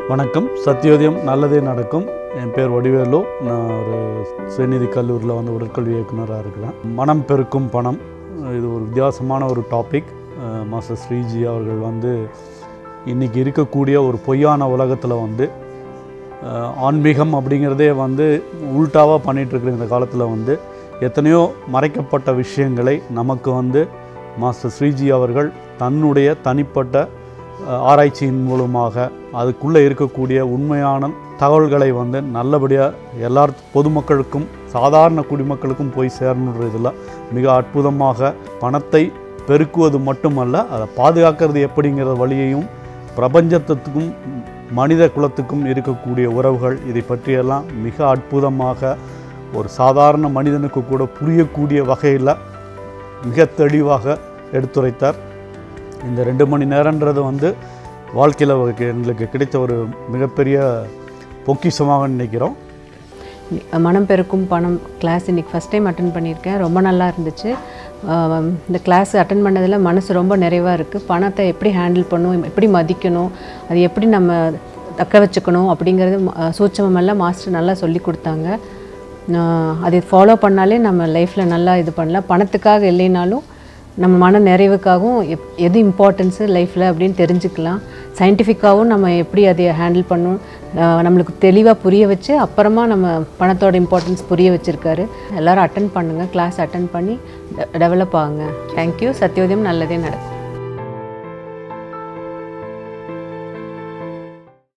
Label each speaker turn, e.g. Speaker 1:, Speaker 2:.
Speaker 1: வணக்கம். சத்யோதயம் நல்லதே நடக்கும். என் பேர் வடிவேலு. நான் ஒரு சுயநிதி கல்லூரியில் உடற்கல்வி இயக்குனராக இருக்கிறேன். மனம் பெருக்கும் பணம், இது ஒரு வித்தியாசமான ஒரு டாபிக். மாஸ்டர் ஸ்ரீஜி அவர்கள் இன்றைக்கி இருக்கக்கூடிய ஒரு பொய்யான உலகத்தில் ஆன்மீகம் அப்படிங்கிறதே உல்டாவாக பண்ணிகிட்ருக்குற இந்த காலத்தில் எத்தனையோ மறைக்கப்பட்ட விஷயங்களை நமக்கு மாஸ்டர் ஸ்ரீஜி அவர்கள் தன்னுடைய தனிப்பட்ட ஆராய்ச்சியின் மூலமாக அதுக்குள்ளே இருக்கக்கூடிய உண்மையான தகவல்களை நல்லபடியாக பொதுமக்களுக்கும் சாதாரண குடிமக்களுக்கும் போய் சேரணுன்றதில் மிக அற்புதமாக பணத்தை பெருக்குவது மட்டுமல்ல, அதை பாதுகாக்கிறது எப்படிங்கிற வழியையும் பிரபஞ்சத்துக்கும் மனித குலத்துக்கும் இருக்கக்கூடிய உறவுகள் இதை பற்றியெல்லாம் மிக அற்புதமாக ஒரு சாதாரண மனிதனுக்கு கூட புரியக்கூடிய வகையில் மிக தெளிவாக எடுத்துரைத்தார். இந்த 2 மணி நேரன்றது வாழ்க்கையில் எங்களுக்கு கிடைத்த ஒரு மிகப்பெரிய பொக்கிஷமாக நினைக்கிறோம்.
Speaker 2: மனம் பெருக்கும் பணம் கிளாஸ் இன்றைக்கி ஃபஸ்ட் டைம் அட்டன் பண்ணியிருக்கேன். ரொம்ப நல்லா இருந்துச்சு. இந்த கிளாஸ் அட்டன் பண்ணதில் மனசு ரொம்ப நிறைவாக இருக்குது. பணத்தை எப்படி ஹேண்டில் பண்ணணும், எப்படி மதிக்கணும், அது எப்படி நம்ம தக்க வச்சுக்கணும் அப்படிங்கிறது சூட்சமெல்லாம் மாஸ்டர் நல்லா சொல்லி கொடுத்தாங்க. அதை ஃபாலோ பண்ணாலே நம்ம லைஃப்பில் நல்லா இது பண்ணலாம். பணத்துக்காக இல்லைனாலும் நம்ம மன நிறைவுக்காகவும் எது இம்பார்ட்டன்ஸு லைஃப்பில் அப்படின்னு தெரிஞ்சுக்கலாம். சயின்டிஃபிக்காகவும் நம்ம எப்படி அதை ஹேண்டில் பண்ணணும் நம்மளுக்கு தெளிவாக புரிய வச்சு அப்புறமா நம்ம பணத்தோட இம்பார்ட்டன்ஸ் புரிய வச்சுருக்காரு. எல்லோரும் அட்டன் பண்ணுங்கள், கிளாஸ் அட்டன் பண்ணி டெவலப் ஆகுங்க. தேங்க்யூ. சத்யோதயம் நல்லதே நடக்கும்.